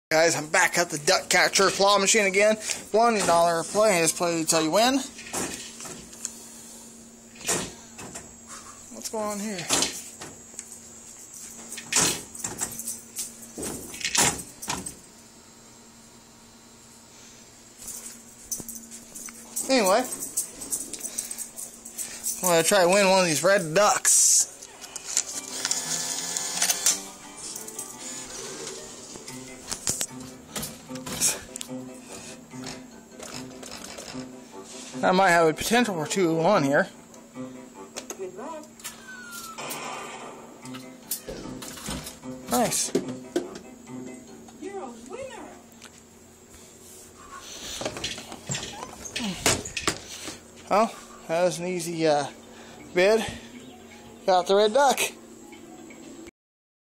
Guys, I'm back at the duck catcher claw machine again. $1 play. Just play till you win. What's going on here? Anyway, I'm going to try to win one of these red ducks. I might have a potential for 2-1 here. Good luck. Nice. You're a winner. Well, that was an easy bid. Got the red duck.